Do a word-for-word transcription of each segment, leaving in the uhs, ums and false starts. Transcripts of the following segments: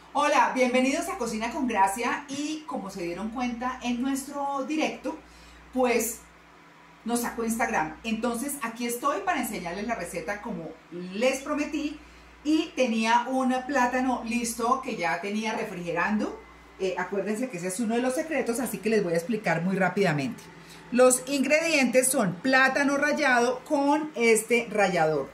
Hola, bienvenidos a Cocina con Gracia y como se dieron cuenta en nuestro directo, pues nos sacó Instagram. Entonces aquí estoy para enseñarles la receta como les prometí y tenía un plátano listo que ya tenía refrigerando. Eh, acuérdense que ese es uno de los secretos, así que les voy a explicar muy rápidamente. Los ingredientes son plátano rallado con este rallador.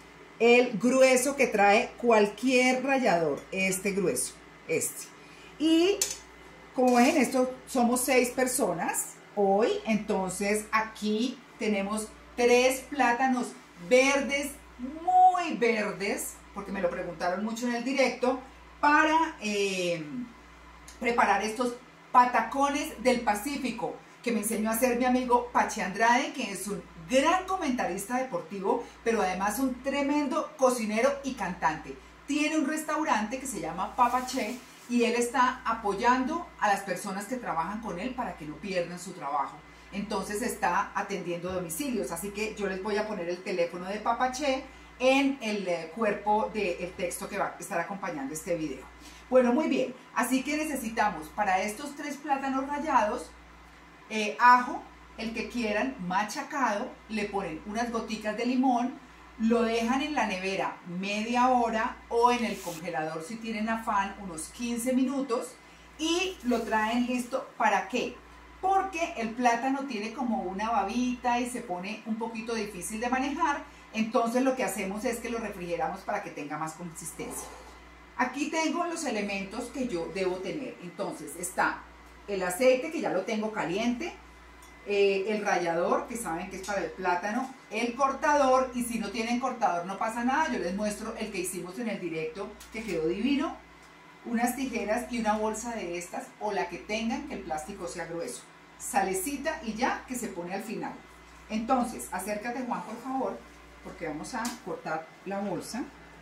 El grueso que trae cualquier rallador, este grueso, este. Y como ven, esto somos seis personas hoy, entonces aquí tenemos tres plátanos verdes, muy verdes, porque me lo preguntaron mucho en el directo, para eh, preparar estos patacones del Pacífico, que me enseñó a hacer mi amigo Pachi Andrade, que es un gran comentarista deportivo, pero además un tremendo cocinero y cantante. Tiene un restaurante que se llama Papa Che y él está apoyando a las personas que trabajan con él para que no pierdan su trabajo. Entonces está atendiendo domicilios, así que yo les voy a poner el teléfono de Papa Che en el cuerpo del texto que va a estar acompañando este video. Bueno, muy bien, así que necesitamos para estos tres plátanos rallados, eh, ajo, el que quieran, machacado, le ponen unas goticas de limón, lo dejan en la nevera media hora o en el congelador si tienen afán unos quince minutos y lo traen listo. ¿Para qué? Porque el plátano tiene como una babita y se pone un poquito difícil de manejar, entonces lo que hacemos es que lo refrigeramos para que tenga más consistencia. Aquí tengo los elementos que yo debo tener. Entonces está el aceite, que ya lo tengo caliente, Eh, el rallador, que saben que es para el plátano, el cortador, y si no tienen cortador no pasa nada, yo les muestro el que hicimos en el directo que quedó divino, unas tijeras y una bolsa de estas o la que tengan, que el plástico sea grueso, salecita y ya, que se pone al final. Entonces acércate, Juan, por favor, porque vamos a cortar la bolsa,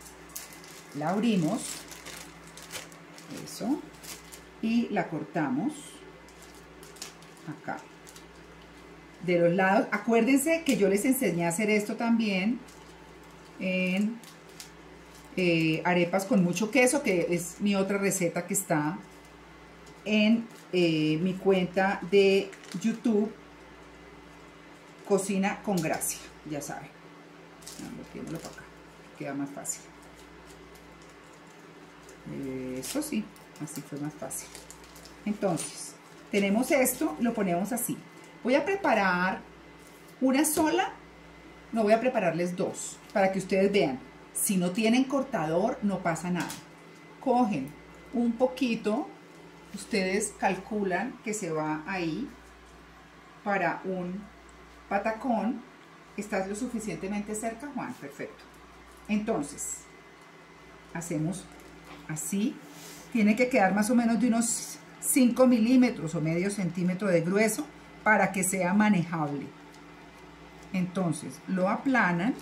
la abrimos, eso, y la cortamos acá de los lados. Acuérdense que yo les enseñé a hacer esto también en eh, arepas con mucho queso, que es mi otra receta que está en eh, mi cuenta de YouTube, Cocina con Gracia, ya saben. Lo para acá, queda más fácil. Eso sí, así fue más fácil. Entonces, tenemos esto, lo ponemos así. Voy a preparar una sola, no voy a prepararles dos, para que ustedes vean. Si no tienen cortador, no pasa nada. Cogen un poquito, ustedes calculan que se va ahí para un patacón. ¿Estás lo suficientemente cerca, Juan? Perfecto. Entonces, hacemos así. Tiene que quedar más o menos de unos cinco milímetros o medio centímetro de grueso, para que sea manejable. Entonces lo aplanan,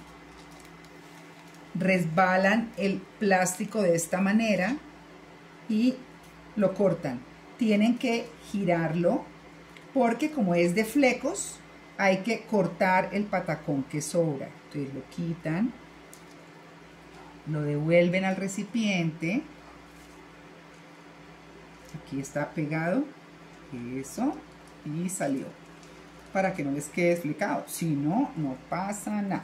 resbalan el plástico de esta manera y lo cortan. Tienen que girarlo porque como es de flecos hay que cortar el patacón que sobra. Entonces lo quitan, lo devuelven al recipiente. Aquí está pegado, eso, y salió, para que no les quede explicado, si no, no pasa nada.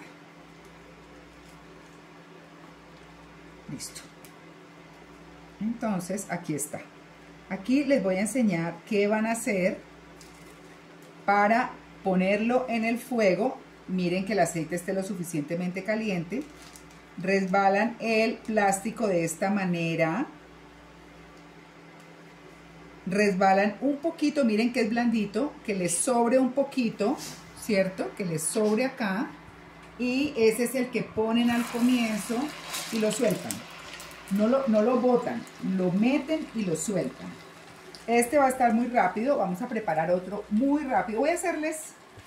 Listo. Entonces aquí está. Aquí les voy a enseñar qué van a hacer para ponerlo en el fuego. Miren que el aceite esté lo suficientemente caliente. Resbalan el plástico de esta manera, resbalan un poquito, miren que es blandito, que les sobre un poquito, ¿cierto? Que les sobre acá, y ese es el que ponen al comienzo y lo sueltan. No lo, no lo botan, lo meten y lo sueltan. Este va a estar muy rápido, vamos a preparar otro muy rápido. Voy a hacerles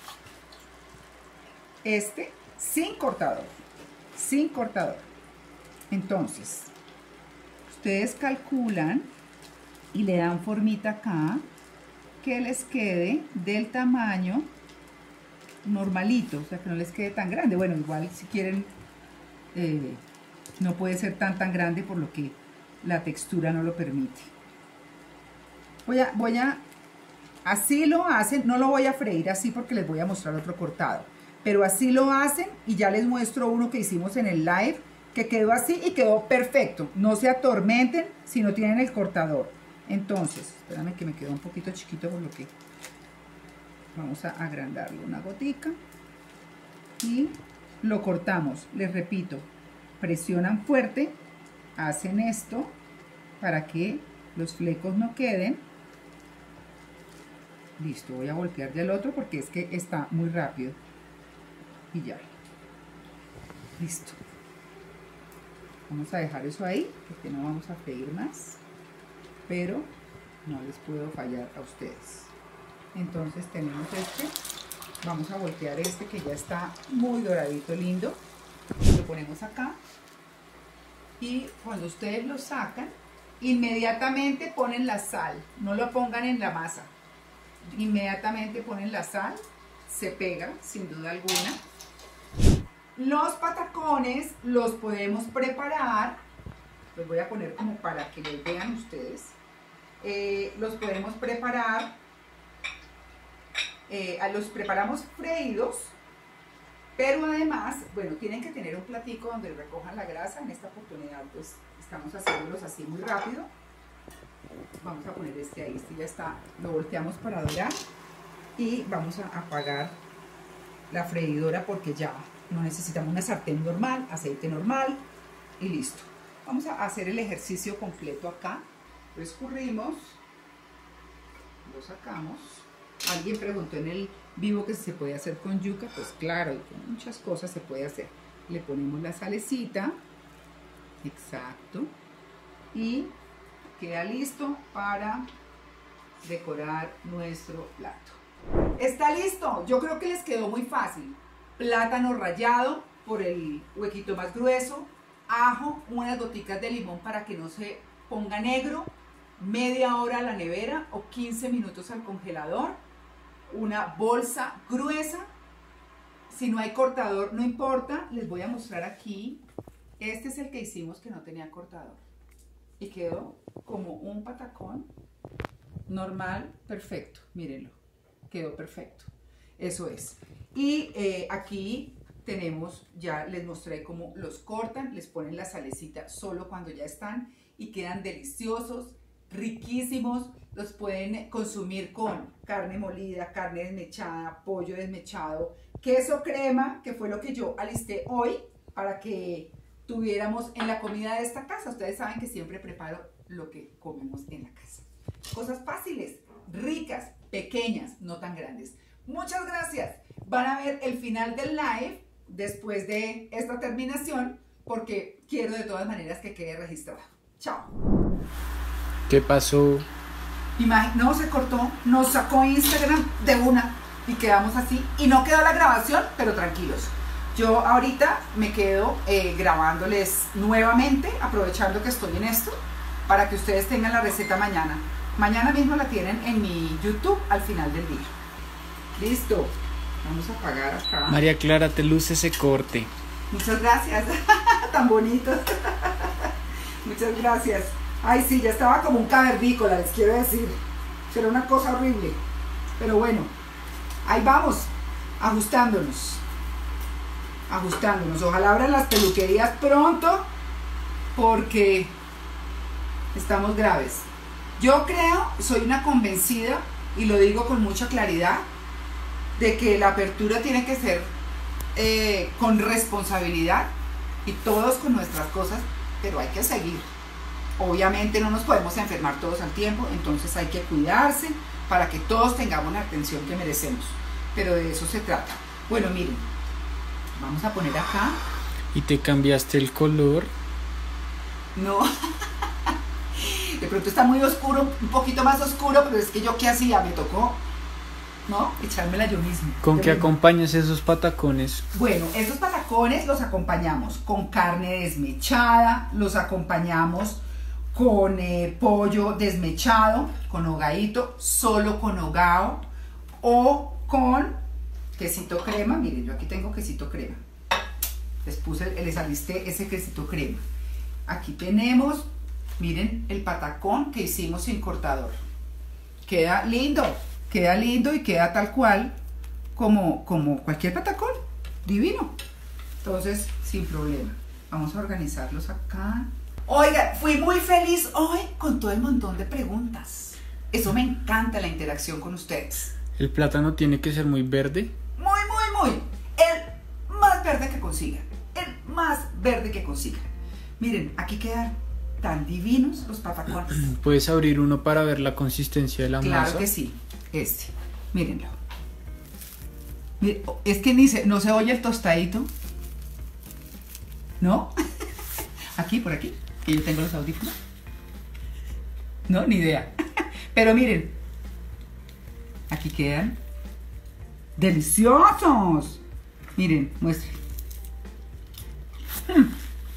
este sin cortador, sin cortador. Entonces, ustedes calculan y le dan formita acá, que les quede del tamaño normalito, o sea que no les quede tan grande. Bueno, igual si quieren, eh, no puede ser tan tan grande por lo que la textura no lo permite. Voy a, voy a, así lo hacen, no lo voy a freír así porque les voy a mostrar otro cortado, pero así lo hacen y ya les muestro uno que hicimos en el live, que quedó así y quedó perfecto. No se atormenten si no tienen el cortador. Entonces, espérame que me quedó un poquito chiquito por lo que vamos a agrandarlo una gotica y lo cortamos. Les repito, presionan fuerte, hacen esto para que los flecos no queden. Listo, voy a voltear del otro porque es que está muy rápido y ya. Listo. Vamos a dejar eso ahí porque no vamos a freír más, pero no les puedo fallar a ustedes. Entonces tenemos este, vamos a voltear este que ya está muy doradito, lindo, lo ponemos acá y cuando ustedes lo sacan, inmediatamente ponen la sal, no lo pongan en la masa, inmediatamente ponen la sal, se pega sin duda alguna. Los patacones los podemos preparar, los voy a poner como para que los vean ustedes, eh, los podemos preparar, eh, los preparamos freídos, pero además, bueno, tienen que tener un platico donde recojan la grasa. En esta oportunidad pues estamos haciéndolos así muy rápido. Vamos a poner este ahí, este ya está, lo volteamos para dorar y vamos a apagar la freidora porque ya no necesitamos una sartén normal, aceite normal y listo. Vamos a hacer el ejercicio completo acá. Lo escurrimos, lo sacamos. Alguien preguntó en el vivo que si se puede hacer con yuca. Pues claro, y con muchas cosas se puede hacer. Le ponemos la salecita, exacto, y queda listo para decorar nuestro plato. Está listo, yo creo que les quedó muy fácil. Plátano rallado por el huequito más grueso, ajo, unas goticas de limón para que no se ponga negro, media hora a la nevera o quince minutos al congelador, una bolsa gruesa. Si no hay cortador no importa, les voy a mostrar aquí. Este es el que hicimos que no tenía cortador y quedó como un patacón normal, perfecto, mírenlo, quedó perfecto. Eso es. Y eh, aquí tenemos, ya les mostré cómo los cortan, les ponen la salecita solo cuando ya están y quedan deliciosos, riquísimos. Los pueden consumir con carne molida, carne desmechada, pollo desmechado, queso crema, que fue lo que yo alisté hoy para que tuviéramos en la comida de esta casa. Ustedes saben que siempre preparo lo que comemos en la casa. Cosas fáciles, ricas, pequeñas, no tan grandes. Muchas gracias. Van a ver el final del live después de esta terminación porque quiero de todas maneras que quede registrado. Chao. ¿Qué pasó? Imag- no se cortó, nos sacó Instagram de una y quedamos así y no quedó la grabación, pero tranquilos. Yo ahorita me quedo eh, grabándoles nuevamente, aprovechando que estoy en esto, para que ustedes tengan la receta mañana. Mañana mismo la tienen en mi YouTube al final del día. Listo, vamos a apagar acá. María Clara, te luce ese corte. Muchas gracias, tan bonito. Muchas gracias. Ay, sí, ya estaba como un cavernícola, les quiero decir. Era una cosa horrible. Pero bueno, ahí vamos, ajustándonos. Ajustándonos. Ojalá abran las peluquerías pronto, porque estamos graves. Yo creo, soy una convencida, y lo digo con mucha claridad, de que la apertura tiene que ser eh, con responsabilidad y todos con nuestras cosas, pero hay que seguir. Obviamente no nos podemos enfermar todos al tiempo, entonces hay que cuidarse para que todos tengamos la atención que merecemos, pero de eso se trata. Bueno, miren, vamos a poner acá. ¿Y te cambiaste el color? No, de pronto está muy oscuro, un poquito más oscuro, pero es que yo qué hacía, me tocó, ¿no? Echármela yo mismo. ¿Con yo qué mismo. acompañas esos patacones? Bueno, estos patacones los acompañamos con carne desmechada, los acompañamos con eh, pollo desmechado, con hogadito, solo con hogao, o con quesito crema. Miren, yo aquí tengo quesito crema. Les puse, les alisté ese quesito crema. Aquí tenemos Miren el patacón que hicimos sin cortador. Queda lindo, queda lindo y queda tal cual como, como cualquier patacón. Divino. Entonces, sin problema. Vamos a organizarlos acá. Oiga, fui muy feliz hoy con todo el montón de preguntas. Eso me encanta, la interacción con ustedes. ¿El plátano tiene que ser muy verde? Muy, muy, muy. El más verde que consigan. El más verde que consigan. Miren, aquí quedan tan divinos los patacones. ¿Puedes abrir uno para ver la consistencia de la Claro masa? que sí. Este. Mírenlo. Miren, es que ni se, no se oye el tostadito. ¿No? Aquí, por aquí. Que yo tengo los audífonos. No, ni idea. Pero miren. Aquí quedan deliciosos. Miren, muestren. Hmm.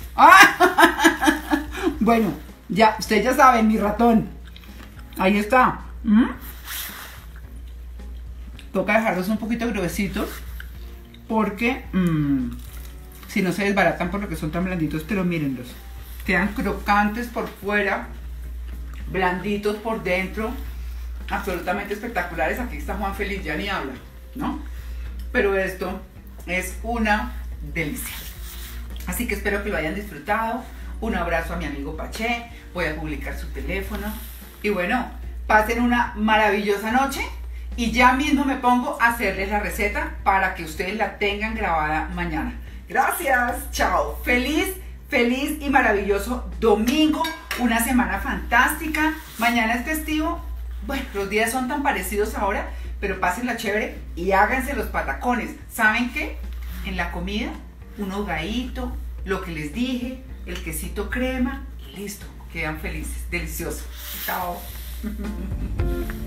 ¡Ah! Bueno, ya, ustedes ya saben, mi ratón. Ahí está. ¿Mm? Toca dejarlos un poquito gruesitos porque mmm, si no se desbaratan por lo que son tan blanditos, pero mírenlos. Quedan crocantes por fuera, blanditos por dentro, absolutamente espectaculares. Aquí está Juan Feliz, ya ni habla, ¿no? Pero esto es una delicia. Así que espero que lo hayan disfrutado. Un abrazo a mi amigo Paché. Voy a publicar su teléfono. Y bueno, pasen una maravillosa noche. Y ya mismo me pongo a hacerles la receta para que ustedes la tengan grabada mañana. Gracias. Chao. Feliz, feliz y maravilloso domingo. Una semana fantástica. Mañana es festivo. Bueno, los días son tan parecidos ahora. Pero pásenla chévere y háganse los patacones. ¿Saben qué? En la comida, un hogadito, lo que les dije, el quesito crema y listo. Quedan felices. Delicioso. Chao.